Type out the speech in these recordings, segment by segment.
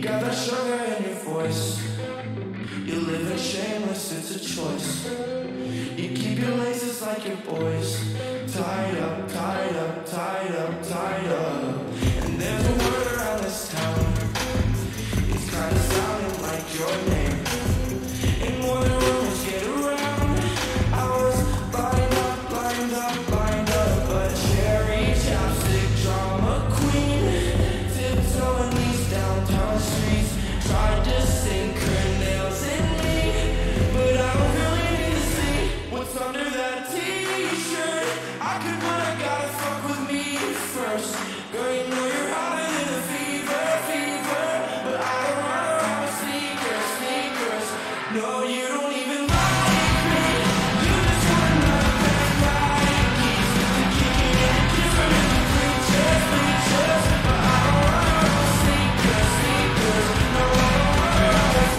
got that sugar in your voice. You're living shameless, it's a choice. You keep your laces like your boys. Tied up, tied up, tied up, tied up. And there's a word around this town. It's kinda sounding like your name. And more than rumors get around. I was lined up, lined up, lined up. A cherry chapstick drama queen. Tiptoeing these downtown streets. Tried to sink her nails in me. But I don't really need to see what's under that t-shirt. I could, but I gotta fuck with me first. Girl, you know you're hotter than a fever, fever. But I don't run around with sneakers, sneakers. No, you don't even like me. You just want another pair of Nikes to kick it in and kiss them in the bleachers, bleachers. But I don't run around with sneakers, sneakers. No, I don't run around with.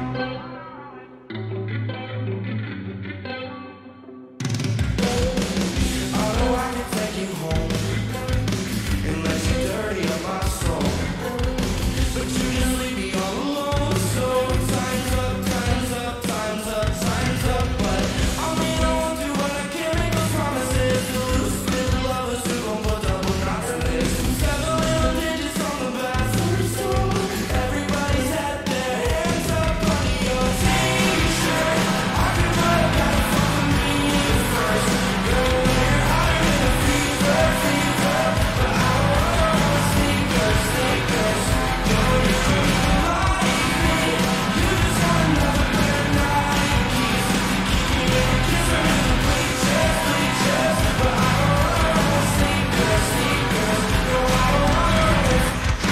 I know I can take you home and let you dirty up my soul. But you just leave me all alone. So time's up, time's up, time's up, time's up. But I mean I won't do what I can't make no promises. The loose little lovers who gon' put double knots in this. 7 little digits on the bathroom stool. Everybody's had their hands up under your t-shirt. I could, but I gotta fuck with me first. Girl, you're hotter than a fever, fever. But I don't run around with sneakers, sneakers. No, you don't even like me. You just want another pair of Nikes to kick it in and kiss them in the bleachers, bleachers. But I don't run around with sneakers, sneakers. No, I don't run around with.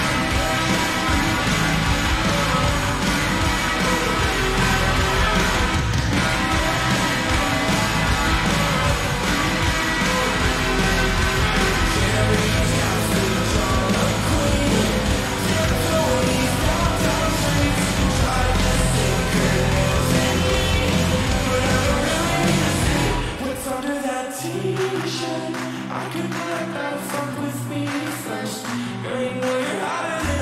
What's under that t-shirt? I could, but I gotta fuck with me first. Girl, you know you're hotter than